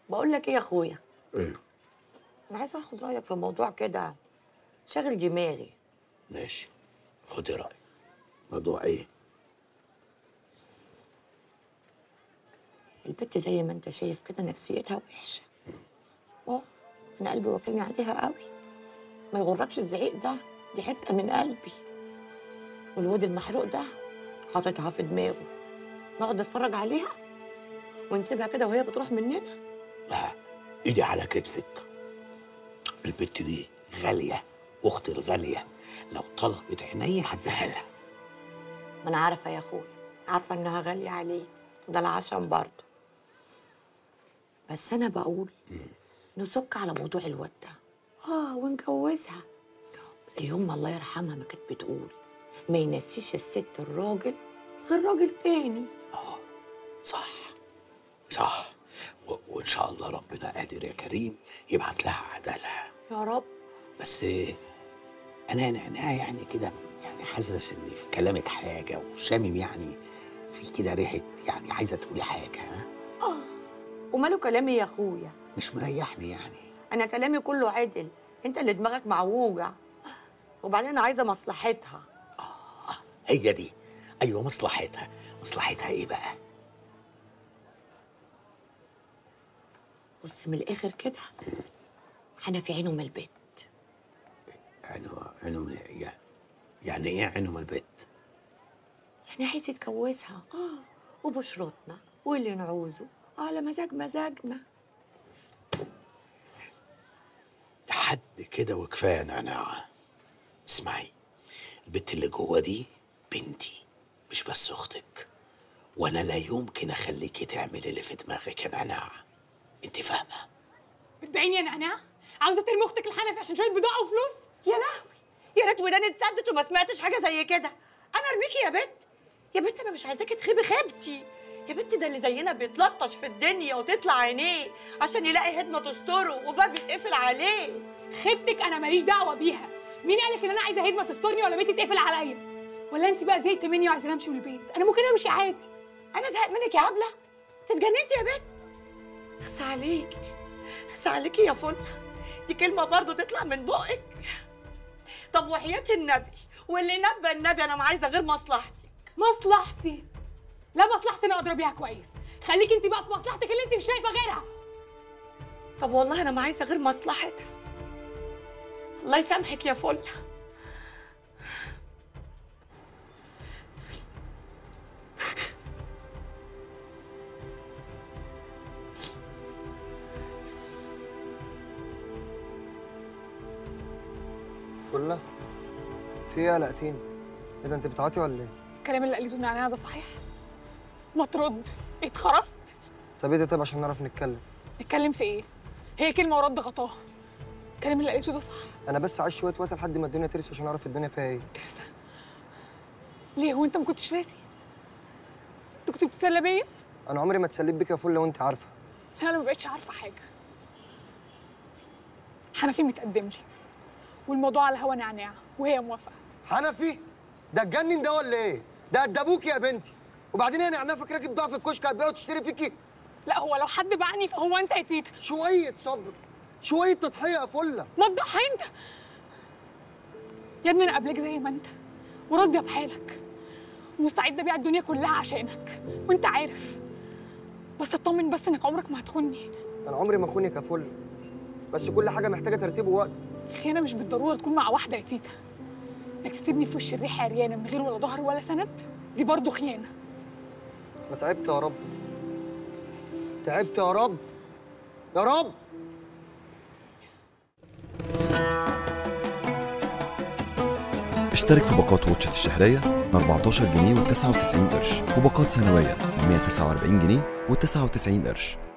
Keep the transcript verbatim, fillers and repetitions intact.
بقول لك ايه يا اخويا؟ ايه؟ انا عايزه اخد رايك في موضوع كده شاغل دماغي. ماشي، خدي رأيي. موضوع ايه؟ البت زي ما انت شايف كده نفسيتها وحشه. اه، انا قلبي واكلني عليها قوي. ما يغركش الزعيق ده، دي حته من قلبي. والواد المحروق ده حاططها في دماغه. نقعد نتفرج عليها ونسيبها كده وهي بتروح مننا؟ لا، ايدي على كتفك. البت دي غالية، اختي الغالية. لو طلبت عينيا هديها لها. ما انا عارفه يا اخويا، عارفه انها غاليه عليك، ده العشم برضه. بس انا بقول نسك على موضوع الواد ده، اه، ونجوزها. يوم ما الله يرحمها ما كانت بتقول ما ينسيش الست الراجل غير راجل تاني. اه، صح صح. و... وان شاء الله ربنا قادر يا كريم يبعت لها عدالها يا رب. بس انا انا انا يعني كده، يعني حاسس ان في كلامك حاجه وشامم، يعني في كده ريحه، يعني عايزه تقولي حاجه. ها؟ اه، وماله كلامي يا اخويا؟ مش مريحني يعني. انا كلامي كله عدل، انت اللي دماغك معوجه. وبعدين انا عايزه مصلحتها. اه، هي دي. ايوه، مصلحتها. مصلحتها ايه بقى؟ بص من الاخر كده، انا في عينهم البيت. عينه عينه يعني يعني ايه عينه من البيت؟ يعني عايز يتجوزها، اه، وبشرطنا واللي نعوزه على مزاج مزاجنا. لحد كده وكفايه نعناع. اسمعي، البت اللي جوه دي بنتي، مش بس اختك، وانا لا يمكن اخليكي تعملي اللي في دماغك يا نعناع. انت فاهمه؟ بتبيعيني يا نعناع؟ عاوزه ترمي اختك الحنفي عشان شويه بضاعه وفلوس؟ يا لهوي، يا ريت وداني اتسدت وما سمعتش حاجه زي كده. انا ارميكي يا بت؟ يا بت انا مش عايزاكي تخيبي خيبتي يا بت. ده اللي زينا بيتلطش في الدنيا وتطلع عينيه عشان يلاقي هدمه تستره وباب يتقفل عليه. خيبتك انا ماليش دعوه بيها. مين قالك ان انا عايزه هدمه تسترني ولا بيتي يتقفل عليا؟ ولا انت بقى زهقت مني وعايزه امشي من البيت؟ انا ممكن امشي عادي. انا زهقت منك يا هبله؟ تتجننتي يا بت؟ اخس عليكي، اخس عليكي يا فله، دي كلمه برضو تطلع من بقك؟ طب وحياة النبي واللي نبى النبي انا ما عايزه غير مصلحتك. مصلحتي؟ لا، مصلحتي انا ادرى بيها كويس. خليكي انت بقى في مصلحتك اللي انت مش شايفه غيرها. طب والله انا ما عايزه غير مصلحتها. الله يسامحك يا فله. فله، في ايه قلقتيني؟ ايه ده، انت بتعيطي ولا ايه؟ الكلام اللي قالته نعناع ده صحيح؟ ما ترد، اتخرست؟ طب ايه ده؟ طب عشان نعرف نتكلم. نتكلم في ايه؟ هي كلمه ورد غطاها. الكلام اللي قالته ده صح. انا بس عايش شويه وقت لحد ما الدنيا ترسى عشان اعرف الدنيا فيها ايه. ترسى؟ ليه، هو انت ما كنتش راسي؟ انت كنت بتتسلى بيا؟ انا عمري ما اتسليت بيك يا فله وانت عارفه. انا ما بقتش عارفه حاجه. حنفي متقدم لي والموضوع على هوا نعناع وهي موافقه. حنفي؟ ده اتجنن ده ولا ايه؟ ده قد ابوكي يا بنتي. وبعدين انا نعناع فاكراكي بضاعه في الكشك هتبيعها وتشتري فيكي؟ لا، هو لو حد باعني فهو انت يا تيتا. شويه صبر، شويه تضحيه يا فله. ما تضحي انت يا ابني. انا قبلك زي ما انت وراضيه بحالك ومستعده ابيع الدنيا كلها عشانك وانت عارف. بس اطمن بس انك عمرك ما هتخوني. انا عمري ما اخونك يا فله، بس كل حاجه محتاجه ترتيب ووقت. الخيانه مش بالضروره تكون مع واحده يا تيتا. انك تسيبني في وش الريحه عريانه من غير ولا ظهر ولا سند، دي برضه خيانه. انا تعبت يا رب، تعبت يا رب، يا رب. اشترك في باقات واتشت الشهرية ب أربعتاشر جنيه وتسعة وتسعين قرش، وباقات سنوية ب مية وتسعة وأربعين جنيه وتسعة وتسعين قرش.